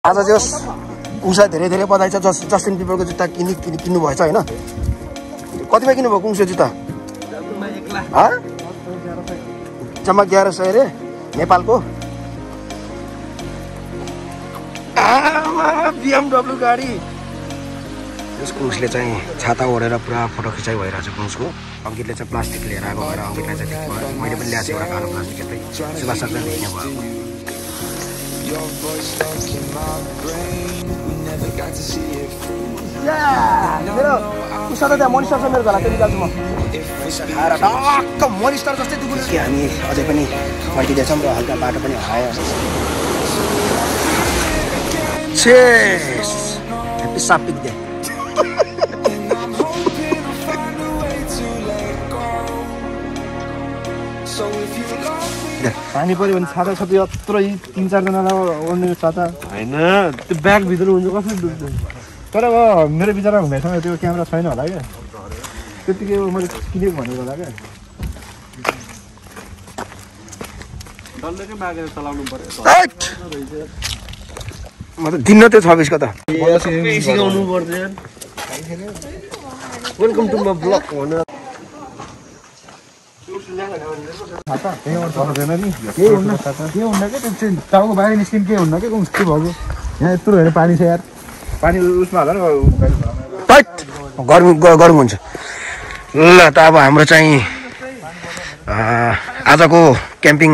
आज जस कुङलाई धेरै धेरै बधाई छ। जस्टिन बिबरको जुत्ता किन्नु भएछ हैन? कतिमा किन्नु भयो कुङको जुत्ता? जम्मा 1100 रे नेपालको। BMW गाडी। यस कुङले चाहिँ छाता ओढेर पुरा फोटो खिचाइ भइरहेछ कुङको। अंकितले चाहिँ प्लास्टिक लिएर आएको भएर अंकितलाई चाहिँ ठिक भयो। मैले पनि ल्याएको एउटा कालो प्लास्टिक यतै सुभाष सरले लिने भयो। मेरो उसले त्यहाँ मोनिस्टर छ मेरो घरला त्यो निकाल्छु म। खाएर टक्क मोनिस्टर जस्तै दुखुन्छ कि हामी अझै पनि फर्किँदैछौँ र हल्का बाटो पनि हरायो। चेस ह्याप्पी सापिक डे। पानी पर्यो भने छाता छ त्यो यत्रै 3-4 जनालाई ओड्ने छाता हैन। त्यो ब्याग भित्र हुन्छ कसरी डुब्छ। तर अब मेरो विचारमा हुँदैछ त्यो क्यामेरा छैन होला क्या। त्यतिकै मैले किनेको भनेको होला क्या। डल्लेकै मागेर चलाउनु पर्यो। म त दिन्न त्यो 26 को त सिकाउनु पर्दैन। वेलकम टु माय ब्लग भन। छाता त्यही पर्दैन नि के हुन्न के त्यो टाउको बाहिर निस्किन के हुन्न के के भएको। यहाँ यत्रो हेर पानी छ यार। पानी उसमा हाल न गरम हुन्छ। ल त अब हाम्रो चाहिँ आजको क्याम्पिङ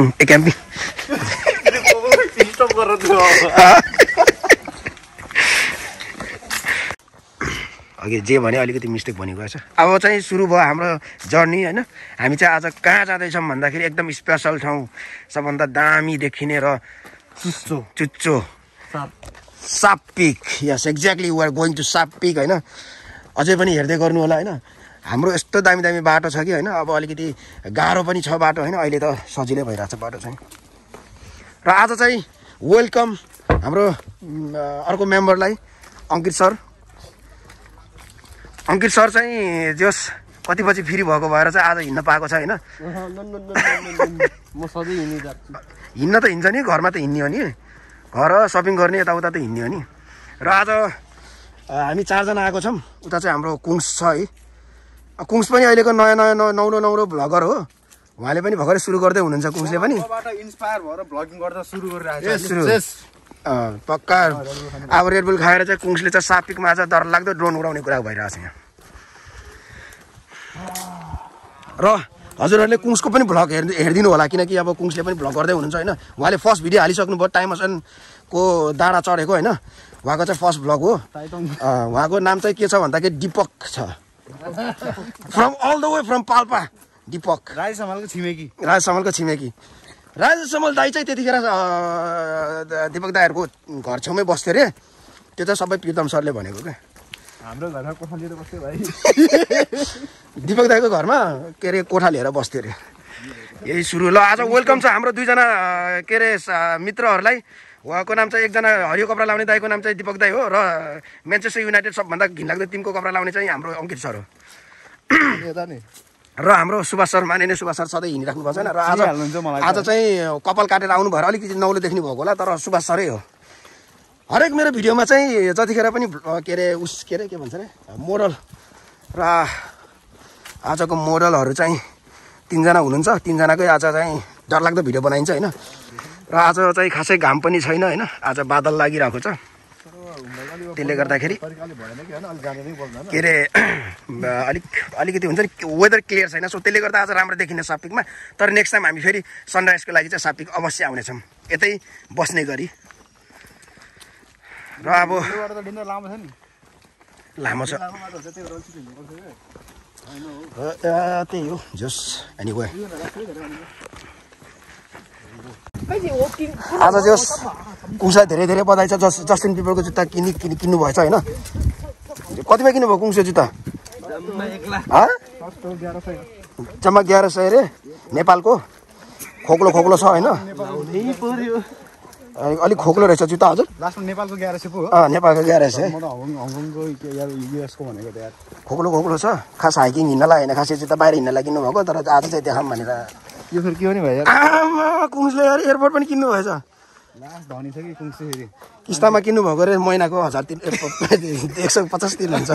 अघि जे भने अलिकति मिस्टेक भनेको रहेछ। अब चाहिँ सुरु भयो हाम्रो जर्नी हैन। हामी चाहिँ आज कहाँ जाँदैछौँ भन्दाखेरि एकदम स्पेसल ठाउँ, सबभन्दा दामी देखिने र चुच्चो साप peak. Yes exactly we are going to साप पिक हैन। अझै पनि हेर्दै गर्नु होला हैन। हाम्रो यस्तो दामी दामी बाटो छ कि हैन। अब अलिकति गाह्रो पनि छ बाटो हैन। अहिले त सजिलै भइरहेछ बाटो चाहिँ। र आज चाहिँ वेलकम हाम्रो अर्को मेम्बरलाई अंकित सर। अंकित सर चाहिँ जस कति पछि फ्री भएको भएर चाहिँ आज हिँड्न पाएको छ हैन। म सधैँ हिँड्न जान्छु। हिँड्न त हिँड्छ नि, घरमा त हिँड्ने हो नि, घर सपिङ गर्ने यताउता त हिँड्ने हो नि। र आज हामी 4 जना आएको छौँ। उता चाहिँ हाम्रो कुङ्स छ है। कुङ्स पनि अहिलेको नयाँ नौलो भ्लगर हो। उहाँले पनि भर्खरै सुरु गर्दै हुनुहुन्छ। कुङ्सले पनि इन्स्पायर भएर भ्लगिङ गर्दा सुरु गरिरहेको छ। पक्का अब रेडबुल खाएर चाहिँ कुङ्सले चाहिँ सापिकमा चाहिँ डर लाग्दो ड्रोन उडाउने कुरा भइरहेको छ यहाँ। र हजुरहरूले कुङ्सको पनि भ्लग हेरिदिनु होला, किनकि अब कुङ्सले पनि भ्लग गर्दै हुनुहुन्छ होइन। उहाँले फर्स्ट भिडियो हालिसक्नु भयो, टाइम हसनको डाँडा चढेको होइन। उहाँको चाहिँ फर्स्ट भ्लग हो। उहाँको नाम चाहिँ के छ भन्दाखेरि दिपक छ। From all the way from Palpa Dipak. Rajesh समालको छिमेकी राजेश समल दाई चाहिँ त्यतिखेर दिपक दाईहरूको घर छेउमै बस्थ्यो अरे। त्यो चाहिँ सबै प्रितम सरले भनेको क्या। हाम्रो घरमा कोठा लिएर बस्थ्यो भाइ। दिपक दाईको घरमा के अरे कोठा लिएर बस्थ्यो अरे। यही सुरु। ल आज वेलकम छ हाम्रो 2 जना के अरे मित्रहरूलाई। उहाँको नाम चाहिँ एकजना हरियो कपडा लाउने दाईको नाम चाहिँ दिपक दाई हो। र म्यान्चेस्टर युनाइटेड सबभन्दा घिनलाग्दो टिमको कपडा लाउने चाहिँ हाम्रो अंकित सर हो। र हाम्रो सुभाष सर, मानिने सुभाष सर सधैँ हिँडिराख्नु भएको छैन। र आज चाहिँ कपाल काटेर आउनु भएर अलिकति नौलो देख्नु भएको होला, तर सुभाष सरै हो। हरेक मेरो भिडियोमा चाहिँ जतिखेर पनि के अरे के भन्छ अरे मोडल र आजको मोडलहरू चाहिँ 3 जना हुनुहुन्छ। 3 जनाकै आज चाहिँ डरलाग्दो भिडियो बनाइन्छ होइन। र आज चाहिँ खासै घाम पनि छैन होइन। आज बादल लागिरहेको छ। त्यसले गर्दाखेरि के अरे अलिकति हुन्छ नि, वेदर क्लियर छैन। सो त्यसले गर्दा आज राम्रो देखिने सापिकमा। तर नेक्स्ट टाइम हामी फेरि सनराइजको लागि चाहिँ सापिक अवश्य आउनेछौँ, यतै बस्ने गरी। र अब लामो छ त्यही हो जस। एनिवे आज जस कुङलाई धेरै धेरै बधाई छ। जस्टिन बिबरको जुत्ता किन्नु भएछ होइन। कतिमा किन्नु भयो कुङको जुत्ता? जम्मा 1100 रे नेपालको। खोक्लो छ होइन। अलिक खोक्लो रहेछ जुत्ता हजुर। लास्टमा नेपालको 1100 पो हो। नेपालको 1100। म त हङकङको युएसको भनेको त यार। खोक्लो छ। खास हाइकिङ हिँड्नलाई होइन, खास यो जुत्ता बाहिर हिँड्नलाई किन्नु भएको। तर आज चाहिँ देखाऊँ भनेर यो फेरि के हो नि भाइ यार। आमा कुङले यार एयरपोर्ट पनि किन्नु भएछ। किस्तामा किन्नु भएको रे महिनाको 150 तिर्नुहुन्छ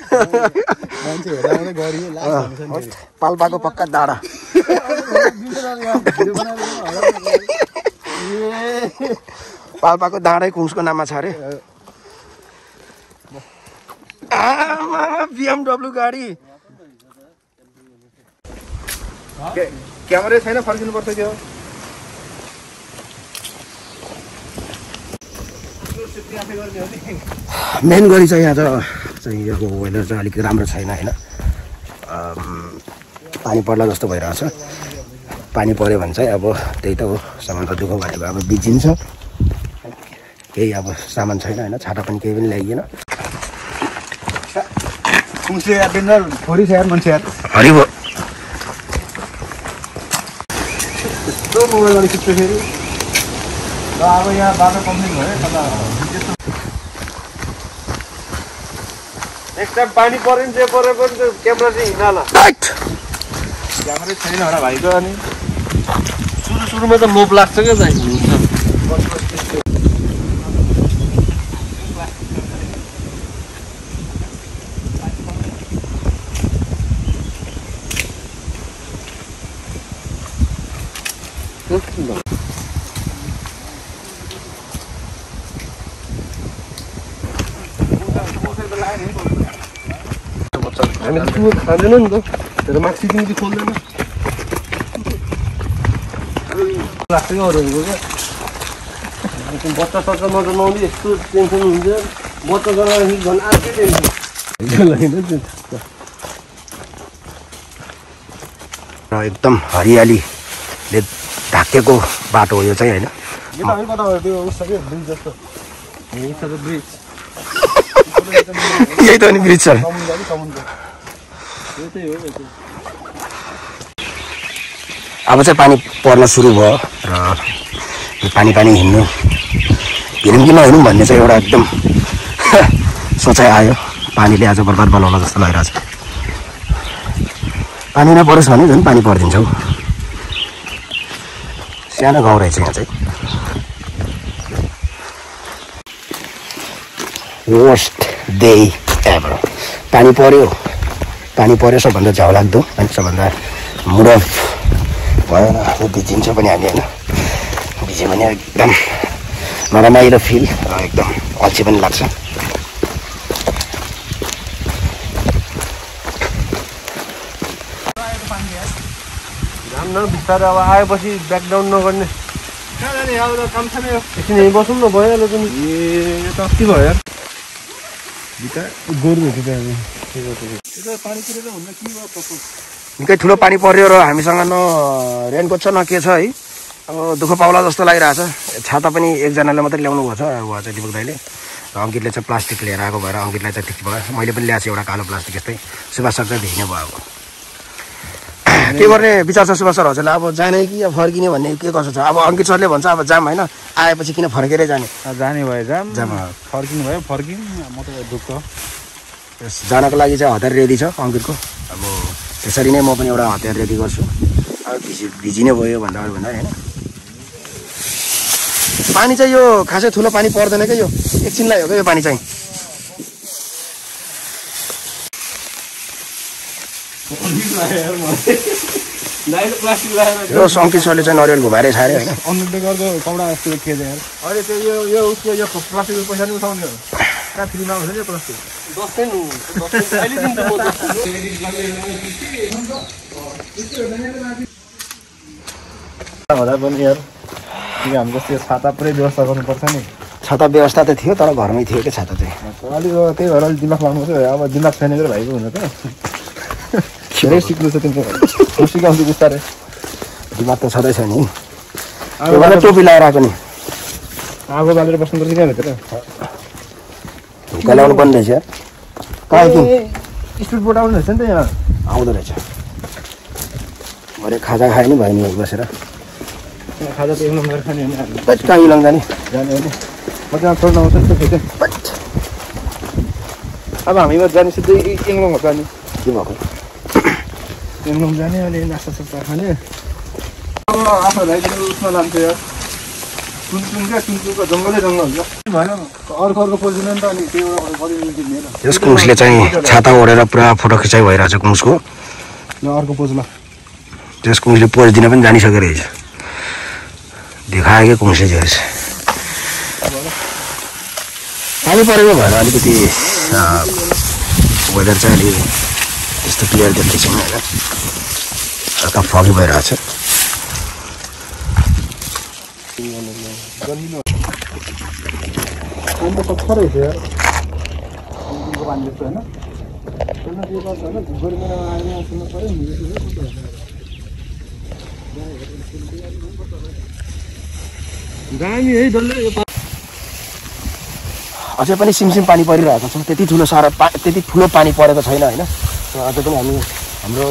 पाल्पाको पक्का डाँडा पाल्पाको डाँडै कुङ्सको नाममा छ अरे BMW गाडी क्यामेरा छैन फर्किनु पर्छ के हो मेन गरी चाहिँ आज चाहिँ यहाँको वेदर चाहिँ अलिक राम्रो छैन होइन पानी पर्ला जस्तो भइरहेछ पानी पर्यो भने चाहिँ अब त्यही त हो सामान त दुःख गरेको अब बिजिन्छ केही अब सामान छैन होइन छाता पनि केही पनि ल्याइएन हरि भयो मोबाइल खिच्छ फेरि र अब यहाँ बाटो कम्प्लिट भयो नेक्स्ट टाइम पानी पऱ्यो नि जे पऱ्यो पनि त्यो क्यामेरा चाहिँ हिँड्ला क्यामेरा छैन होला भाइको अनि सुरुमा त मोप लाग्छ क्या चाहिँ हामी त खाँदैन नि त त्यो त माक्सी तिमी खोल्दैन लाग्छ क्या अरूहरूको क्या बच्चा सच्चा नजमाउने यस्तो टेन्सन हुन्छ बच्चा जनाएपछि झन् अर्कै टेन्सन र एकदम हरियालीले ढाकेको बाटो हो यो चाहिँ होइन यही त अनि ब्रिज छ अब चाहिँ पानी पर्न सुरु भयो र यो पानी हिँड्नु हिँडौँ कि नहिँडौँ भन्ने चाहिँ एउटा एकदम सोचाइ आयो पानीले आज बर्बाद बनाउला जस्तो लागिरहेछ पानी नपरोस् भने झन् पानी परिदिन्छ हौ सानो गाउँ रहेछ यहाँ चाहिँ वर्स्ट डे एभर पानी पर्यो सबभन्दा झाउ लाग्दो अनि सबभन्दा मुड अफ भएन भिजिन्छ पनि हामी होइन भिज्यो भने एकदम नरमाइलो फिल र एकदम अल्छी पनि लाग्छ बिस्तारै अब आएपछि ब्याकडाउन नगर्ने काम छैन एकछिन यहीँ बसौँ न भइहाल्यो पनि ए कति भयो यार निकै ठुलो पानी पर्यो र हामीसँग न रेनकोट छ न के छ है अब दुःख पाउला जस्तो लागिरहेछ छाता पनि एकजनाले मात्रै ल्याउनु भएको छ उहाँ चाहिँ दिपक दाइले र अङ्कितले चाहिँ प्लास्टिक लिएर आएको भएर अङ्कितलाई चाहिँ ठिक भयो मैले पनि ल्याएको छु एउटा कालो प्लास्टिक यस्तै सुभाष सर चाहिँ भिज्ने भयो अब के गर्ने विचार छ सुभाष सर हजुरलाई अब जाने कि अब फर्किने भन्ने के कसो छ अब अङ्कित सरले भन्छ अब जाम होइन आएपछि किन फर्केरै जाने भयो जाम फर्किनु भयो फर्किनु म त दुःख जानको लागि चाहिँ हतियार रेडी छ अङ्कितको अब त्यसरी नै म पनि एउटा हतियार रेडी गर्छु अब भिजिने भयो भन्दा अरू भन्दा होइन पानी चाहिँ यो खासै ठुलो पानी पर्दैन क्या यो एकछिनलाई हो क्या यो पानी चाहिँ यो अङ्कित सरले चाहिँ नरिवल घुमाएरै छारे होइन अन्डरले गर्दा कौडा जस्तो खेल्छ यार अहिले त्यो यो उसको यो प्लास्टिकको पैसा नि उठाउने हो कहाँ फ्रीमा आउँछ नि प्लास्टिक हुँदा पनि यार हाम्रो त्यो छाता पुरै व्यवस्था गर्नुपर्छ नि छाता व्यवस्था त थियो तर घरमै थियो क्या छाता चाहिँ अलिक त्यही भएर अलिक दिमाग लाउनुपर्छ अब दिमाग छैन कि भाइको हुन्छ त धेरै सिक्नु छ तिम्रो म सिकाउँछु बिस्तारै दिमाग त छँदैछ नि त्यो टोपी लगाएर आएको नि आगो बालेर बस्नुपर्छ क्या भित्र ढुक्का ल्याउनु पर्ने रहेछ कहाँ स्पिड बोट आउनु रहेछ नि त यहाँ आउँदो रहेछ भरे खाजा खायो नि भयो नि बसेर खाजा त एक नम्बर खाने होइन कहाँ इलाङ जाने जाने होइन म त्यहाँ छोड्न आउँछ नि त फेरि अब हामीमा जाने सिधै इङलङ जाने के भएको इङलङ जाने अनि नास्ता सास्ता खाने अब आफ्नो भाइको उसमा लान्छ यार तुङको जङ्गलै जङ्गल हुन्छ भएन अर्को पोजिसन त अनि त्यो यस कुङ्सले चाहिँ छाता ओढेर पुरा फोटो खिचाइ भइरहेछ कुङ्सको अर्को पोजमा त्यस कुङ्सले पोज दिन पनि जानिसकेको रहेछ देखायो कि कुङ्सले चाहिँ पानी परेको भएर अलिकति वेदर चाहिँ अलि त्यस्तो क्लियर देख्दैछौँ होइन हल्का फगी भइरहेछ अझै पनि सिमसिम पानी परिरहेको छ त्यति ठुलो पानी परेको छैन होइन अझै पनि हामी हाम्रो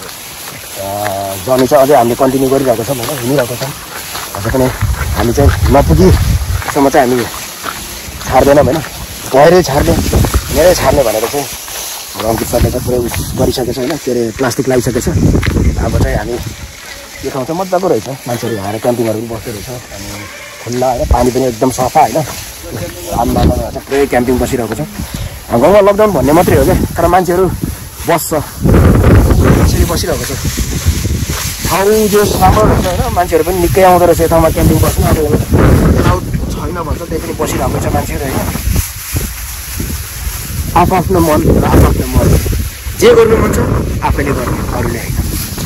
जर्नी चाहिँ अझै हामीले कन्टिन्यू गरिरहेको छौँ होइन हिँडिरहेको छौँ अझै पनि हामी चाहिँ नपुगीसम्म चाहिँ हामी छाड्दैनौँ होइन गहिरै छाड्ने मेरै छाड्ने भनेर चाहिँ अङ्कित सरले चाहिँ पुरै गरिसकेको छ होइन के अरे प्लास्टिक लगाइसकेको छ अब चाहिँ हामी यो ठाउँ चाहिँ मजाको रहेछ मान्छेहरू आएर क्याम्पिङहरू पनि बस्दो रहेछ अनि खुल्ला होइन पानी पनि एकदम सफा होइन आममा पुरै क्याम्पिङ बसिरहेको छ गाउँमा लकडाउन भन्ने मात्रै हो क्या तर मान्छेहरू बस्छ त्यसरी बसिरहेको छ ठाउँ जो राम्रो रहेछ होइन मान्छेहरू पनि निकै आउँदो रहेछ ठाउँमा क्याम्पिङ बस्नु अब क्राउड छैन भन्छ त्यही पनि बसिरहेको छ मान्छेहरू होइन आफ्नो मन र आफ्नो मन जे गर्नु मन छ आफैले गर्नु अरूले होइन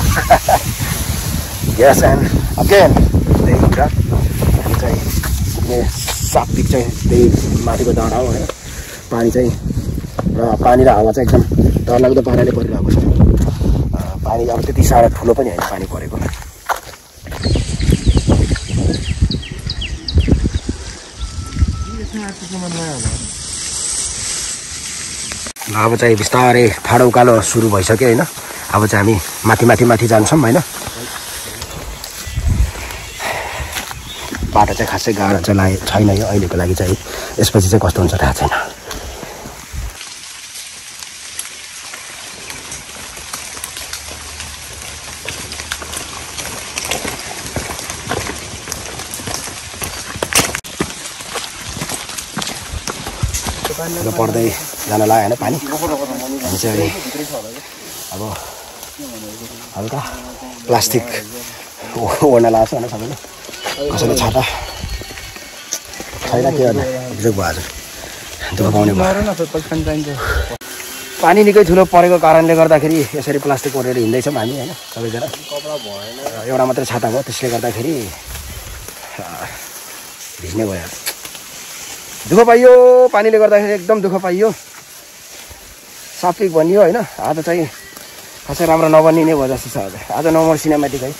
यस एन्ड अगेन त्यही कुरा हामी चाहिँ सात्विक चाहिँ त्यही माथिको डाँडा हो होइन पानी चाहिँ र पानी र हावा चाहिँ एकदम डरलाग्दो पाराले परिरहेको छ पानी अब त्यति साह्रो ठुलो पनि होइन पानी परेको अब चाहिँ बिस्तारै ठाडो उकालो सुरु भइसक्यो होइन अब चाहिँ हामी माथि जान्छौँ होइन बाटो चाहिँ खासै गाह्रो चाहिँ छैन यो अहिलेको लागि चाहिँ यसपछि चाहिँ कस्तो हुन्छ थाहा छैन पर्दै जान लाग्यो होइन पानी हामी चाहिँ अब हल्का प्लास्टिक ओढ्न लाग्छ होइन सबैले कसैले छाता छैन के गर्नु बिजोग भयो आज दुःख पाउने भयो पानी निकै ठुलो परेको कारणले गर्दाखेरि यसरी प्लास्टिक ओढेर हिँड्दैछौँ हामी होइन सबैजना एउटा मात्रै छाता भयो त्यसले गर्दाखेरि भिज्ने भयो दुःख पाइयो पानीले गर्दाखेरि एकदम दुःख पाइयो सात्विक भनियो होइन आज चाहिँ खासै राम्रो नबनिने भयो जस्तो छ आज नो मोर सिनेमेटिक है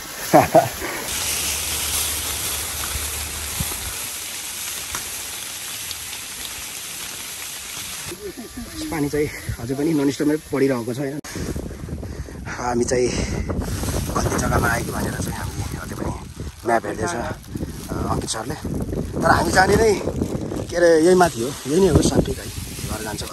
पानी चाहिँ अझै पनि ननस्टपमै परिरहेको छ होइन हामी चाहिँ कति जग्गामा आयो भनेर चाहिँ हामी अझै पनि म्याप हेर्दैछ अङ्कित सरले तर हामी जाने नै के अरे यही माथि हो यही नै हो सात्विक है घर जान्छ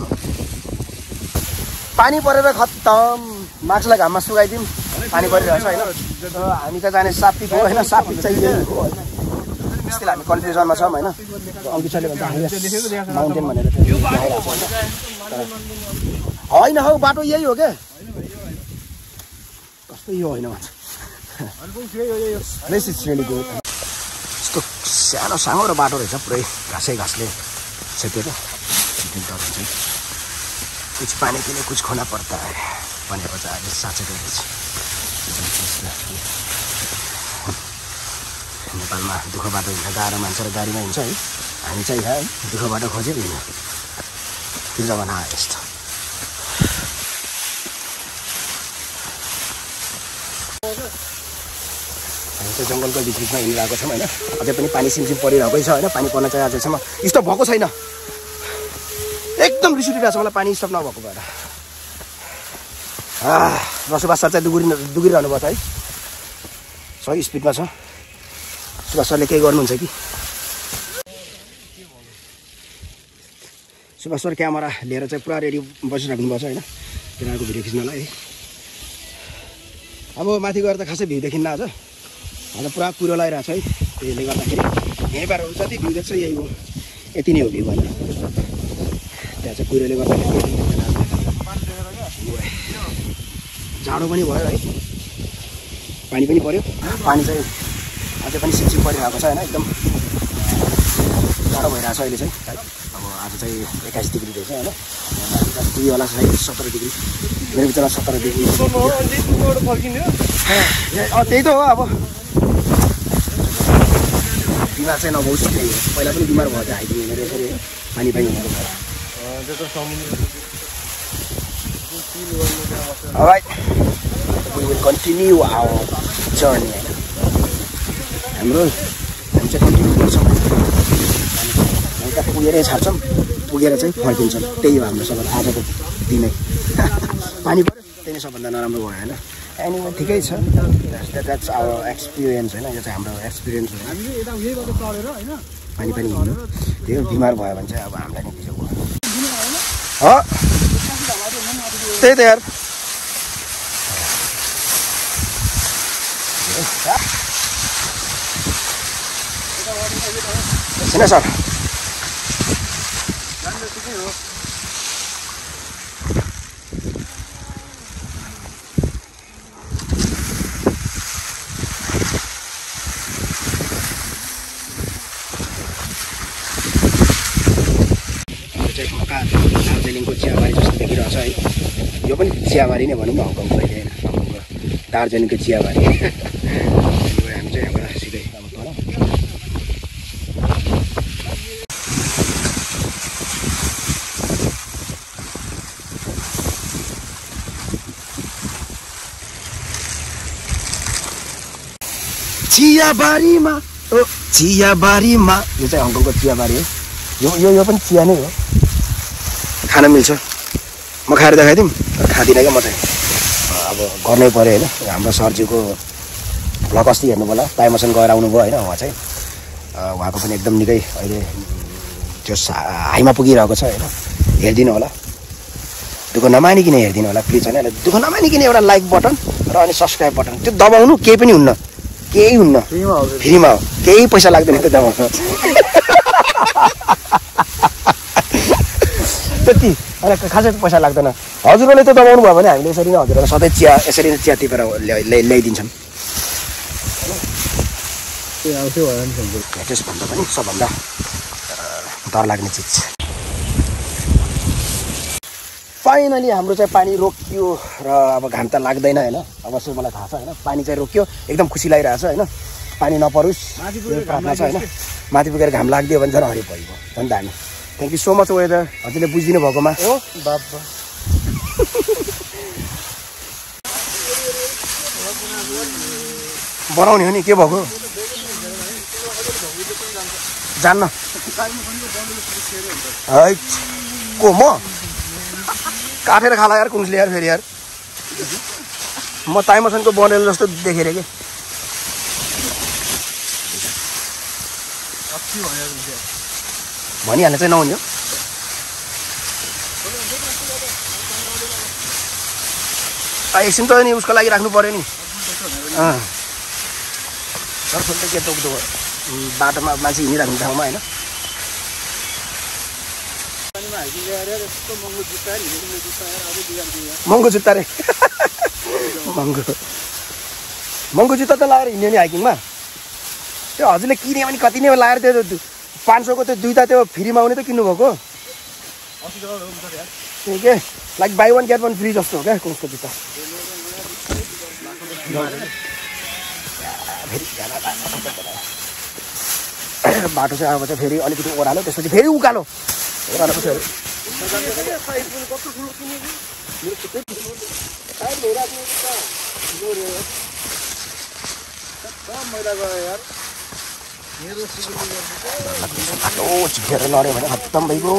पानी परेर खत्तम मार्क्सलाई घाममा सुकाइदिउँ पानी परिरहेछ होइन हामी त जाने सात्विक हो होइन सात्विक चाहिँ यही हो होइन स्टिल हामी कन्फ्युजनमा छौँ होइन अङ्कित सरले भन्छ माउन्टेन भनेर होइन हौ बाटो यही हो क्या कस्तो यो होइन भन्छ यस्तो सानो साँगो बाटो रहेछ पुरै घाँसै घाँसले छेकेको कुछ पानी के लिए कुछ खोना पर्ता है भनेको चाहिँ अहिले साँचेको रहेछ नेपालमा दुःख बाटो हिँड्न गाह्रो मान्छ र गाडीमा हिँड्छ है हामी चाहिँ है दुःख बाटो खोजेर हिँड्यो त्यो जमाना आयो यस्तो हामी चाहिँ जङ्गलको बिचमा हिँडिरहेको छौँ होइन अझै पनि पानी सिमसिम परिरहेकै छ होइन पानी पर्न चाहिँ अझैसम्म स्टप भएको छैन एकदम रिस उठिरहेको छ मलाई पानी स्टप नभएको भएर सुभाष सर चाहिँ दुगिरहनु भयो है सही स्पिडमा छ सुभाष सरले केही गर्नुहुन्छ कि सुभाष सर क्यामेरा लिएर चाहिँ पुरा रेडी बसिराख्नु भएको छ होइन तिनीहरूको भिडियो खिच्नलाई अब माथि गएर त खासै भ्यू देखिन्न आज पुरा कुरो लगाइरहेको छ है त्यसले गर्दाखेरि यहीँबाट जति भ्यू देख्छ यही हो, यति नै हो भ्यू भन्दा। त्यहाँ चाहिँ कुहिरोले गर्दाखेरि जाडो पनि भयो है, पानी पनि पऱ्यो। पानी चाहिँ अझै पनि सिपसिप परिरहेको छ होइन, एकदम जाडो भइरहेको छ अहिले चाहिँ। अब आज चाहिँ 21 डिग्री रहेछ होइन, पुग्यो होला सायद 17 डिग्री, मेरो बिचरा 17 डिग्री। त्यही त हो अब, बिमार चाहिँ नभओस् त्यही हो। पहिला पनि बिमार भयो, हाइकिङ हिँडेर यसरी पानी हुँदैन। Alright, we will continue our journey. हामी चाहिँ कन्टिन्यू गर्छौँ, हामी कतै पुगेरै छाड्छौँ, पुगेर चाहिँ फर्किन्छौँ। त्यही हो हाम्रो सबभन्दा आजको दिनै। पानी पऱ्यो त्यही नै सबभन्दा नराम्रो भयो होइन। एनिवे ठिकै छ, द्याट्स आवर एक्सपिरियन्स होइन, यो चाहिँ हाम्रो एक्सपिरियन्स हो। पानी हिँड्नु त्यही हो, बिमार भयो भने चाहिँ अब हामीलाई नै बिजो भयो। त्यही त यार, छैन सर। दार्जिलिङको चियाबारी जस्तो देखिरहेछ है, यो पनि चियाबारी नै भनौँ न, हङकङको होइन, हङकङको दार्जिलिङको चियाबारी। हामी चाहिँ यहाँबाट सिधै अब तल चियाबारीमा, चियाबारीमा, यो चाहिँ हङकङको चियाबारी हो। यो पनि चिया नै हो, खान मिल्छ। म खाएर देखाइदिउँ, खाँदिनँ क्या म चाहिँ, अब गर्नै पऱ्यो होइन। हाम्रो सरजीको भ्लग अस्ति हेर्नु होला, ताइमसन गएर आउनुभयो होइन, उहाँ चाहिँ उहाँको पनि एकदम निकै अहिले त्यो हाईमा पुगिरहेको छ होइन। हेरिदिनु होला, दुःख नमानिकन हेरिदिनु होला प्लिज होइन। दुःख नमानिकन एउटा लाइक बटन र अनि सब्सक्राइब बटन त्यो दबाउनु, केही पनि हुन्न, केही हुन्न, फ्रीमा हो, केही पैसा लाग्दैन त्यो दबाउनु। त्यति होइन, खासै पैसा लाग्दैन। हजुरहरूले त दबाउनु भयो भने हामीले यसरी नै हजुरहरूलाई सधैँ चिया यसरी नै चिया टिपेर ल्याइदिन्छौँ। त्यसभन्दा पनि सबभन्दा डर लाग्ने चिज। फाइनली हाम्रो चाहिँ पानी रोकियो र अब घाम त लाग्दैन होइन, अवश्य मलाई थाहा छ होइन। पानी चाहिँ रोकियो, एकदम खुसी लागिरहेछ होइन। पानी नपरोस् प्रार्थना छ होइन। माथि पुगेर घाम लाग्दियो भने झन् हरि भइगयो, झन् दामी। Thank you so much weather, हजुरले बुझिदिनु भएकोमा। हो बाबा बनाउने हो नि, के भएको जान्न है को म काटेर खाला यार कुन्सले यार फेरि यार। म ताइमसनको बनेल जस्तो देखेर कि भनिहाल्ने चाहिँ नहुने हो। एकछिन त नि उसको लागि राख्नु पऱ्यो नि। के टोक्दो बाटोमा मान्छे हिँडिराख्ने ठाउँमा होइन। महँगो जुत्ता रे, महँगो जुत्ता त लगाएर हिँड्यो नि हाइकिङमा। त्यो हजुरले किन्यो भने कति नै लगाएर त्यो 500को त्यो दुईवटा त्यो फ्रीमा आउने त किन्नुभएको त्यही के लाइक बाई 1 गेट 1 फ्री जस्तो हो क्या उसको जुत्ता। बाटो चाहिँ अब चाहिँ फेरि अलिकति ओह्रालो, त्यसपछि फेरि उकालो ओह्रालो पछि छिटेर लड्यो भने खत्तम भइगयो।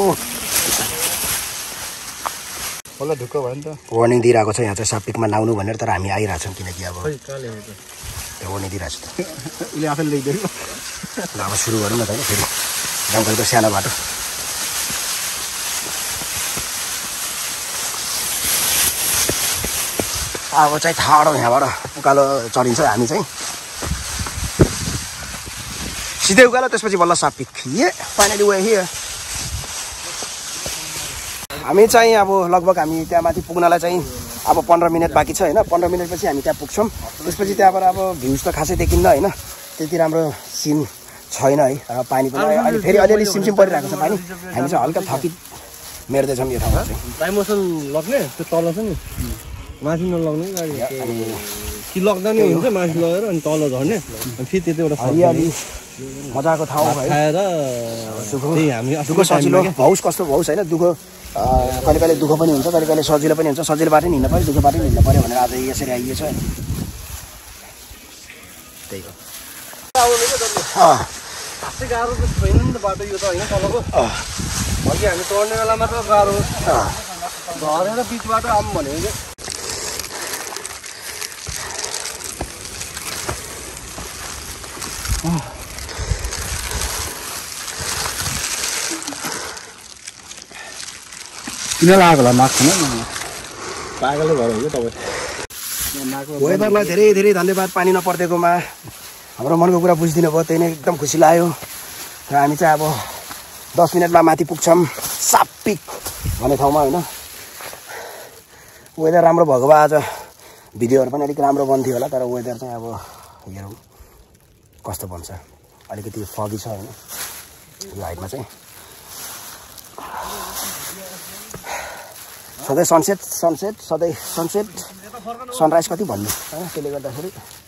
ढुक्क भयो नि त। वार्निङ दिइरहेको छ यहाँ चाहिँ साप्टिकमा लाउनु भनेर, तर हामी आइरहेछौँ किनकि अब त्यो वार्निङ दिइरहेको छ। उसले आफैले लेखिदिएको। ल अब सुरु गरौँ न त फेरि जङ्गलको सानो बाटो। अब चाहिँ ठाडो यहाँबाट उकालो चढिन्छ हामी चाहिँ सिधै उकालो त्यसपछि बल्ल सापिक फाइनली वे हियर हामी चाहिँ अब लगभग हामी त्यहाँ माथि पुग्नलाई चाहिँ अब 15 मिनट बाँकी छ होइन 15 मिनटपछि हामी त्यहाँ पुग्छौँ त्यसपछि त्यहाँबाट अब भ्युज त खासै देखिन्न होइन त्यति राम्रो सिन छैन है र पानी पनि अनि फेरि अलिअलि सिमसिम परिरहेको छ पानी हामी चाहिँ हल्का थकित मेर्दैछौँ यो ठाउँमा चाहिँ टाइमोसन लग्ने त्यो तल छ नि माथि नलग्ने गाडी अनि कि लग्दा नि हुन्छ माथि लगेर अनि तल झर्ने अनि फेरि त्यतिबाट हरियाली मजाको ठाउँ है खाएर त्यही हामी दुःख सजिलो भौस कस्तो भौस होइन दुःख कहिले कहिले दुःख पनि हुन्छ कहिले कहिले सजिलो पनि हुन्छ सजिलोबाट नि हिँड्नु पऱ्यो दुःखबाट नि हिँड्नु पऱ्यो भनेर आज यसरी आइएछ त्यही हो खासै गाह्रो त छैन नि त बाटो यो त होइन तलको अघि हामी चढ्ने बेलामा त गाह्रो झरेर बिचबाट आऊँ भनेको किन लागेको होला माग छैन पागलै भएर हो तपाईँ वेदरलाई धेरै धेरै धन्यवाद पानी नपर्दिएकोमा हाम्रो मनको कुरा बुझिदिनु भयो त्यही नै एकदम खुसी लाग्यो र हामी चाहिँ अब 10 मिनटमा माथि पुग्छौँ सापिक भन्ने ठाउँमा होइन वेदर राम्रो भएको भए आज भिडियोहरू पनि अलिक राम्रो बन्थ्यो होला तर वेदर चाहिँ अब हेरौँ कस्तो बन्छ अलिकति फगी छ होइन यो हाइटमा चाहिँ सधैँ सनसेट सनराइज कति भन्नु होइन त्यसले गर्दाखेरि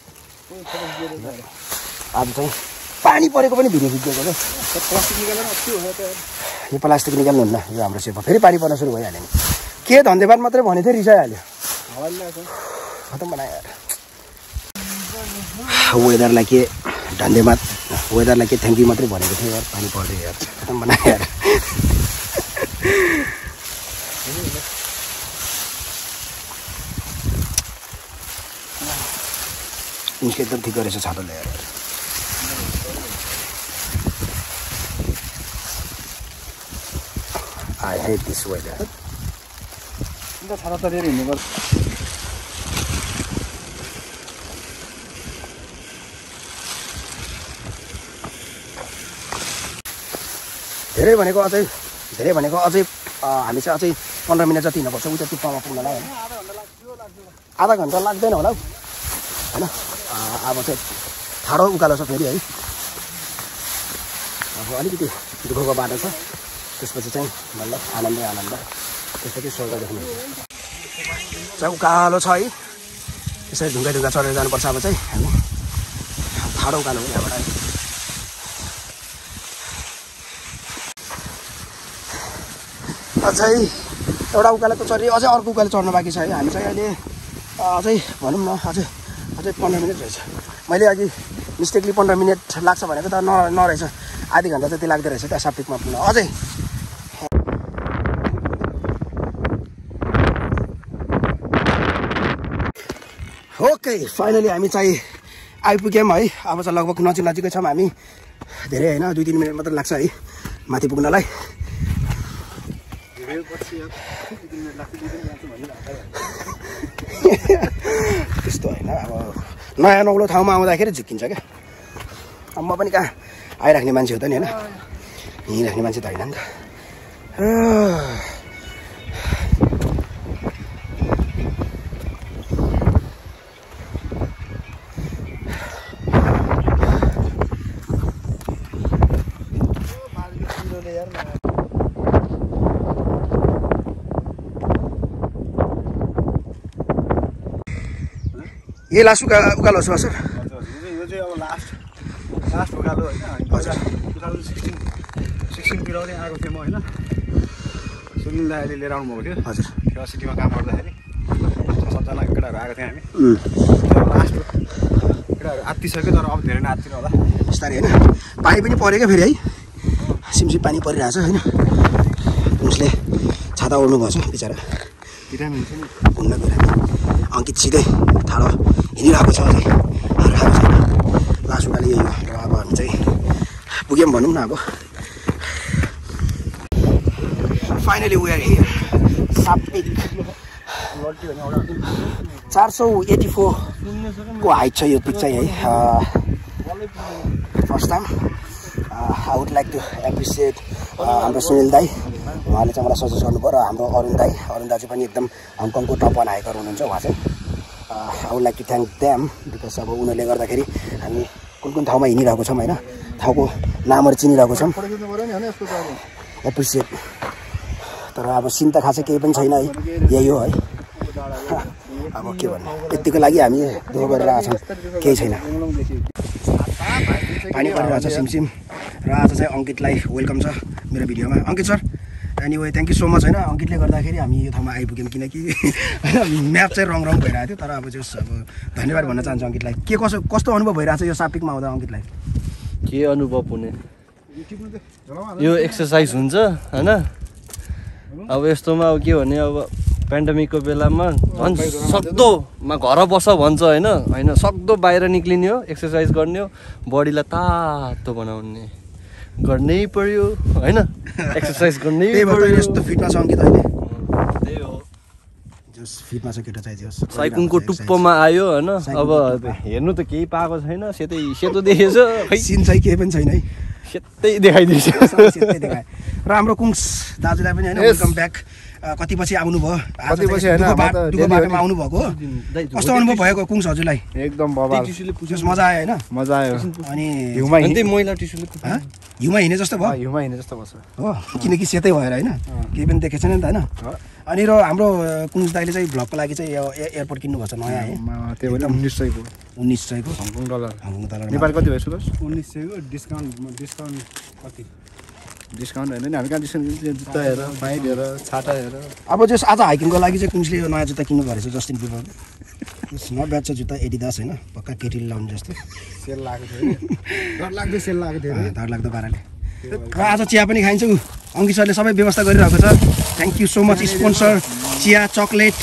आज चाहिँ पानी परेको पनि भिडियो खिचिदिएको क्या यो प्लास्टिक निकाल्नुहुन्न यो हाम्रो सेपमा फेरि पानी पर्न सुरु भइहाल्यो नि के धन्यवाद मात्रै भने थियो रिसाइहाल्यो खतम बनायो वेदरलाई के धन्यवाद वेदरलाई के थ्याङ्क यू मात्रै भनेको थियो यार पानी पर्यो यार खतम बनायो यार उसको एकदम ठिक गरेछ छाता ल्याएर I hate this weather. छाता तरेर हिँड्नुपर्छ धेरै भनेको अझै हामी चाहिँ अझै 15 मिनट जति हिँड्नुपर्छ उता टुप्पामा पुग्नलाई होइन आधा घन्टा लाग्दैन होला होइन अब चाहिँ ठाडो उकालो छ फेरि है अब अलिकति दुःखको बाटो छ त्यसपछि चाहिँ मतलब आनन्द त्यसपछि स्वर्ग देख्नुहुन्छ चाहिँ उकालो छ है यसरी ढुङ्गा चढेर जानुपर्छ अब चाहिँ हामी ठाडो उकालो हो यहाँबाट अझै एउटा उकालो त चढी अझै अर्को उकालो चढ्नु बाँकी छ है हामी चाहिँ अहिले अझै भनौँ न अझै 15 मिनट रहेछ मैले अघि मिस्टेकली 15 मिनट लाग्छ भनेको त नरहेछ आधी घन्टा जति लाग्दो रहेछ त्यहाँ सापिकमा पुग्न अझै ओके फाइनली हामी चाहिँ आइपुग्यौँ है अब चाहिँ लगभग नजिकै छौँ हामी धेरै होइन 2-3 मिनट मात्र लाग्छ है माथि पुग्नलाई त्यस्तो होइन अब नयाँ नौलो ठाउँमा आउँदाखेरि झुक्किन्छ क्या अब म पनि कहाँ आइराख्ने मान्छे हो त नि होइन हिँडिराख्ने मान्छे त होइन नि त ये लास्ट उकालो छ सर यो चाहिँ अब लास्ट उकालो होइन हजुर 2016 तिर पनि आएको थिएँ म होइन सुनिल दाइले लिएर आउनुभएको थियो हजुर त्यो सिटीमा काम गर्दाखेरि 7जना केटाहरू आएको थियौँ हामी लास्ट केटाहरू आत्तिसक्यो तर अब धेरै नआत्तिनु होला बिस्तारै होइन पानी पनि पऱ्यो क्या फेरि है सिमसिम पानी परिरहेछ होइन उसले छाता ओढ्नु भएको छ बिचरा बिरामी हुन्छ नि घुम्न बिरामी अङ्कित सिधै ठाडो हिँडिरहेको छ अझै आएको छैन लास्ट उकालो यही हो र अब हामी चाहिँ पुग्यौँ भनौँ न अब फाइनली वी आर हियर सापिक 484 को हाइट छ यो पिक चाहिँ है first time I would like to appreciate हाम्रो सुनिल दाई, उहाँले चाहिँ मलाई सजेस्ट गर्नुभयो। र हाम्रो अरुण दाजु पनि एकदम हङकङको टप 1 हाइकर हुनुहुन्छ उहाँ चाहिँ। I would like to thank them because अब उनीहरूले गर्दाखेरि हामी कुन कुन ठाउँमा हिँडिरहेको छौँ होइन, ठाउँको नामहरू चिनिरहेको छौँ। एप्रिसिएट। तर अब सिन त खासै केही पनि छैन है, यही हो है। अब के भन्नु, यतिको लागि हामी दुःख गरिरहेको छौँ, केही छैन। पानी परिरहेको छ सिमसिम। र आज चाहिँ अङ्कितलाई वेलकम छ मेरो भिडियोमा। Ankit sir anyway thank you so much होइन, अङ्कितले गर्दाखेरि हामी यो ठाउँमा आइपुग्यौँ, किनकि म्याप चाहिँ रङ भइरहेको थियो। तर अब जस अब धन्यवाद भन्न चाहन्छु अङ्कितलाई। के कस्तो अनुभव भइरहेको छ यो सापिकमा आउँदा अङ्कितलाई? के अनुभव हुने, यो एक्सर्साइज हुन्छ होइन। अब यस्तोमा अब के भने, अब पेन्डेमिकको बेलामा झन् सक्दोमा घर बस भन्छ होइन, सक्दो बाहिर निक्लिने हो, एक्सर्साइज गर्ने हो, बडीलाई तातो बनाउने गर्नै पर्यो होइन, एक्सर्साइज गर्नै पर्यो। यस्तो फिटमा छ अङ्कित अहिले, त्यही हो जस फिटमा छ केटा चाहिँ जस साइकुङको टुप्पोमा आयो होइन। अब हेर्नु त केही पाएको छैन, सेतो देखेछ, खै सिन चाहिँ केही पनि छैन है, सेतै देखाइदिएछ। र हाम्रो कुङ्स दाजुलाई पनि होइन वेलकम ब्याक। कति पछि आउनुभयो, दुःखो बाटोमा आउनुभएको हो, कस्तो अनुभव भएको कुङ्स हजुरलाई? एकदम बबाल, मजा आयो होइन? मजा आयो। अनि मैला टिस्युले हिउँमा हिँडे जस्तो भयो, हिउँमा हिँडे जस्तो बस्छ हो, किनकि सेतै भएर होइन, केही पनि देखेको छैन नि त होइन। अनि र हाम्रो कुङ्स दाइले चाहिँ भ्लगको लागि चाहिँ एयरपोर्ट किन्नुभएको छ नयाँ है, त्यो पनि 1900 को हङकङ डलर। नेपाल कति भयो सुरज? 1900 को डिस्काउन्ट कति? डिस्काउन्ट होइन नि, हामी कहाँ डिस्काउन्ट दिन्छ? जुत्ता हेर, पाइप हेर, छाता हेर। अब जस आज हाइकिङको लागि चाहिँ कुङ्सले यो नयाँ जुत्ता किन्नु परेछ जस्टिन बिबर, नट ब्याड छ जुत्ता, एडिडास होइन, पक्का केटीले लाउने जस्तो। सेल लागेको थियो, डरलाग्दो सेल लागेको थियो, डरलाग्दो पाराले। र आज चिया पनि खाइन्छ। अङ्कित सरले सबै व्यवस्था गरिरहेको छ, thank you so much sponsor चिया चक्लेट।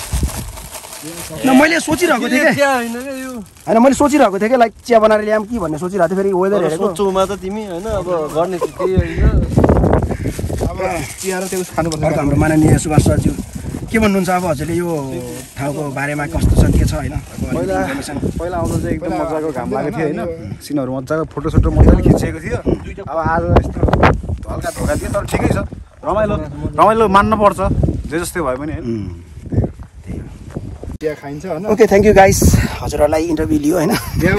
न मैले सोचिरहेको थिएँ क्या होइन, मैले सोचिरहेको थिएँ कि लाइक चिया बनाएर ल्याऊँ कि भन्ने सोचिरहेको थिएँ। फेरि वेदर हेरेको सोचौमा त तिमी होइन, अब गर्ने त्यही होइन। अब चिया र त्यो खानुपर्छ। हाम्रो माननीय सुभाष सरज्यू के भन्नुहुन्छ अब हजुरले यो ठाउँको बारेमा कस्तो छ के छ होइन? पहिला आउँदा चाहिँ एकदम मजाको घाम लागेको थियो होइन, सिनहरू मजाको फोटोसोटो मजाले खिचिएको थियो। अब आज यस्तो हल्का धोका थियो, तर ठिकै छ, रमाइलो मान्न पर्छ जे जस्तै भए पनि होइन। चिया खाइन्छ होइन। ओके थ्याङ्क यू गाइस, हजुरहरूलाई इन्टरभ्यू लियो होइन। होइन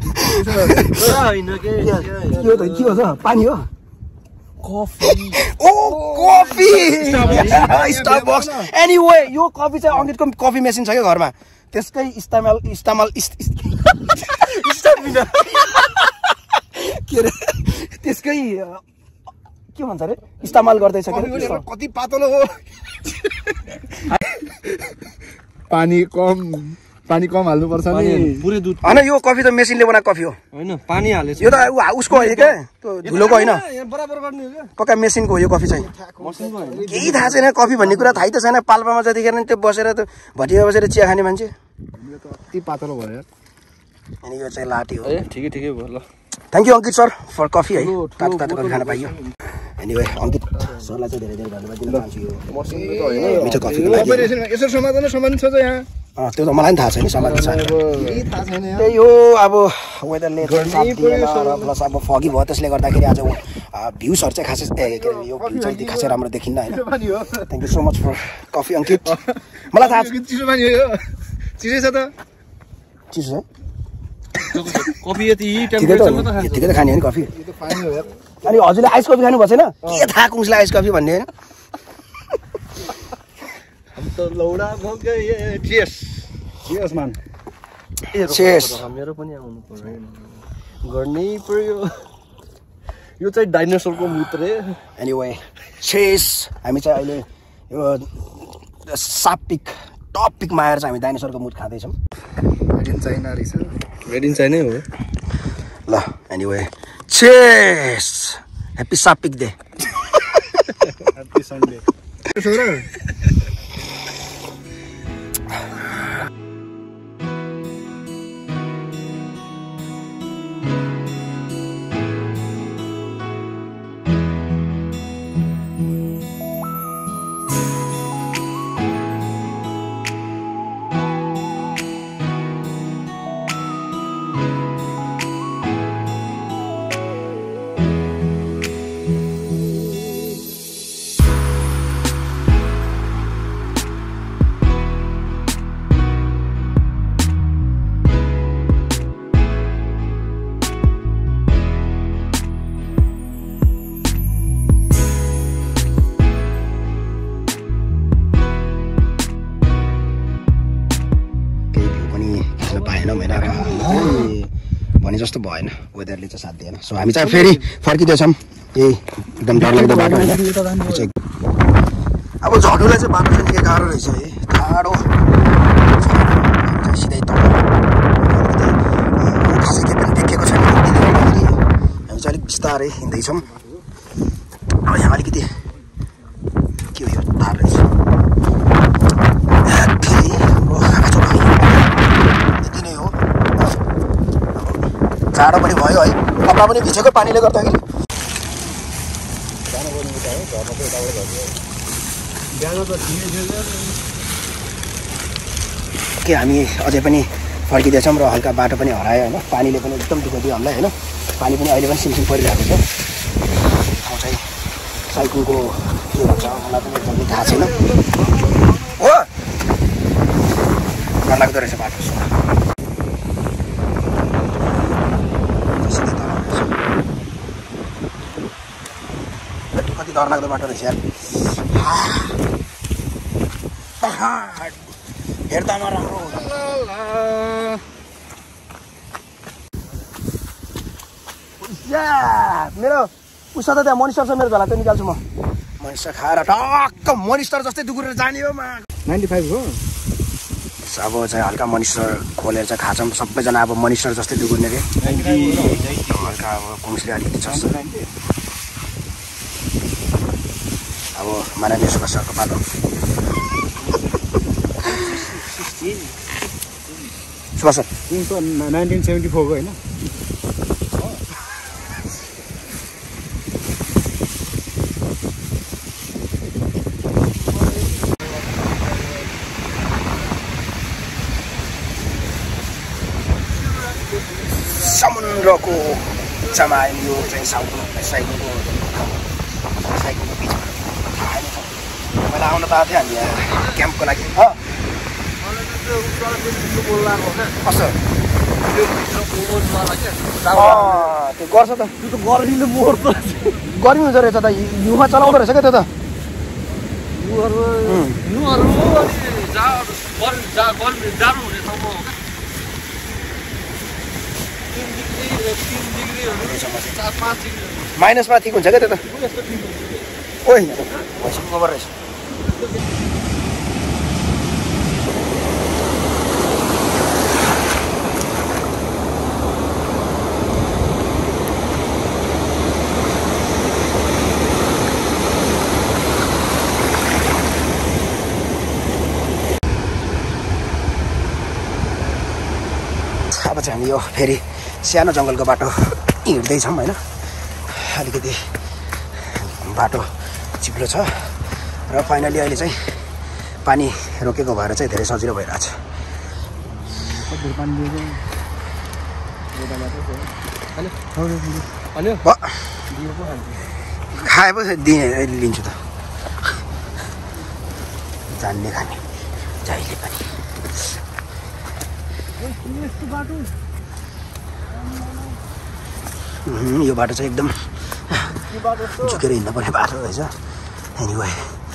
के हो त? पानी हो? Coffee. Oh coffee, Starbucks. Anyway यो कफी चाहिँ अङ्कितको कफी मेसिन छ क्या घरमा, त्यसकै इस्तेमाल के अरे त्यसकै के भन्छ अरे इस्तेमाल गर्दैछ के? कति पातलो हो, पानी कम हाल्नुपर्छ नि, पुरै दुध होइन। यो कफी त मेसिनले बनाएको कफी हो होइन, पानी हालेछ यो त उसको होइन क्या, त्यो धुलोको होइन, बराबर गर्ने हो क्या, पक्का मेसिनको हो यो कफी चाहिँ। केही थाहा छैन कफी भन्ने कुरा, थाहै त छैन। पाल्पामा जतिखेर नि त्यो बसेर त भटिया बसेर चिया खाने मान्छे, कति पातलो भयो यार। अनि यो चाहिँ लाटे हो। ठिकै भयो ल। Thank you Ankit sir for coffee है, तातो कफी खान पाइयो। एनिवे अङ्कित सरलाई चाहिँ धेरै धन्यवाद दिन चाहन्छु यो मिठो कफीको लागि। यसो समाधान छ त यहाँ? त्यो त मलाई पनि थाहा छैन, समाधान छैन, त्यही हो। अब वेदरले प्लस अब फगी भयो, त्यसले गर्दाखेरि आज भ्युजहरू चाहिँ खासै के अरे यो भ्यू चाहिँ खासै राम्रो देखिन्न होइन। Thank you so much for coffee Ankit. मलाई थाहा छ चिसो पानी हो, चिसै छ त, चिसो छ कफी यति टेम्परेचरमा त यतिकै त खाने हो नि कफी। पानी हो यार। अनि हजुरले आइस कफी खानु भएको छैन? के थाहा कुङ्सलाई आइस कफी भन्ने होइन? लौडा भगे चियर्स मान, चियर्स। मेरो पनि आउनु पर्यो, गर्नै पर्यो। यो चाहिँ डाइनोसरको मूत्र। Anyway cheers. हामी चाहिँ अहिले यो सापिक टपिकमा आएर चाहिँ हामी डाइनोसरको मुड खाँदैछौँ। मेड इन चाइनै हो ल। एनिवे चियर्स, ह्याप्पी सापिक डे, ह्याप्पी सन्डे। भने जस्तो भएन, वेदरले चाहिँ साथ दिएन। सो हामी चाहिँ फेरि फर्किँदैछौँ। यही एकदम डरलाग्दो बाटो होइन। अब झर्नुलाई चाहिँ बाटो चाहिँ निकै गाह्रो रहेछ है, टाढो सिधै तल खासै केही पनि देखेको छैन। हामी चाहिँ अलिक बिस्तारै हिँड्दैछौँ। अब यहाँ अलिकति के हो यो तार रहेछ, यति नै हो। जाडो पनि भयो है, कपडा पनि भिजेको पानीले गर्दाखेरि। के हामी अझै पनि फर्किँदैछौँ र हल्का बाटो पनि हरायो होइन। पानीले पनि एकदम दुःख दियो हामीलाई होइन। पानी पनि अहिले पनि सिमसिम परिरहेको छ। ठाउँ चाहिँ साइकलको के भन्छ मलाई पनि एकदमै थाहा छैन हो। डरलाग्दो रहेछ बाटो। कति डरलाग्दो बाटो रहेछ यार। हेर्दामा राम्रो मेरो उसो त त्यहाँ मोनिस्टर छ मेरो झोला त्यो निकाल्छु म। मोनिस्टर खाएर टक्क मोनिस्टर जस्तै दुगुरेर जाने हो। 95 हो। अब चाहिँ हल्का मोनिस्टर खोलेर चाहिँ खान्छौँ सबैजना। अब मोनिस्टर जस्तै दुगुर्ने रे हल्का अब कुङ्सले अलिकति छ। अब माननीय सुभाष सरको पालो। सुभाष सर 1974 को होइन। समुद्रको जमाइन यो चाहिँ साइकलको बिचमा पहिला आउन त आएको थियो हामी यहाँ क्याम्पको लागि। कसो त्यो गर्छ त, त्यो त गर्मीले मर्छ। गर्मी हुन्छ रहेछ त, हिउँमा चलाउँदो रहेछ क्या त्यो त। माइनसमा ठिक हुन्छ क्या त्यो त। ओइ भैँसीको गोबर रहेछ। अब चाहिँ हामी यो फेरि सानो जङ्गलको बाटो हिँड्दैछौँ होइन। अलिकति बाटो चिप्लो छ र फाइनली अहिले चाहिँ पानी रोकेको भएर चाहिँ धेरै सजिलो भइरहेछ। खाएपछि दिएँ लिन्छु त, जान्ने खाने जहिले पनि। यो बाटो चाहिँ एकदम झुकेर हिँड्नु पर्ने बाटो रहेछ। एनिवे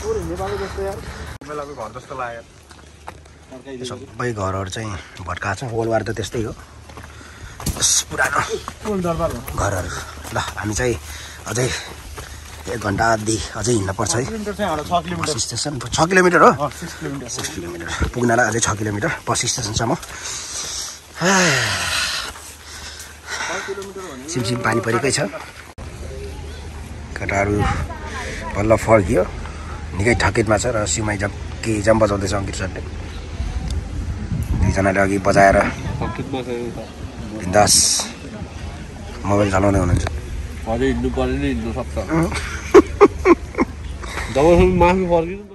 सबै घरहरू चाहिँ भत्काएको छ। होलवार त त्यस्तै हो पुरानो घरहरू। ल हामी चाहिँ अझै 1 घन्टा आधी अझै हिँड्न पर्छ है। बस स्टेसन 6 किलोमिटर हो। 6 किलोमिटर पुग्नलाई अझै 6 किलोमिटर बस स्टेसनसम्म। सिमसिम पानी परेकै छ। केटाहरू बल्ल फर्कियो, निकै थकितमा छ र सिउमाई जम बजाउँदैछ अङ्कित सरले। दुईजनाले अघि बजाएर बिन्दास मोबाइल चलाउँदै हुनुहुन्छ। अझै हिँड्नु पर्यो नि, हिँड्नु सक्छ। जबसम्म माफी फर्किनु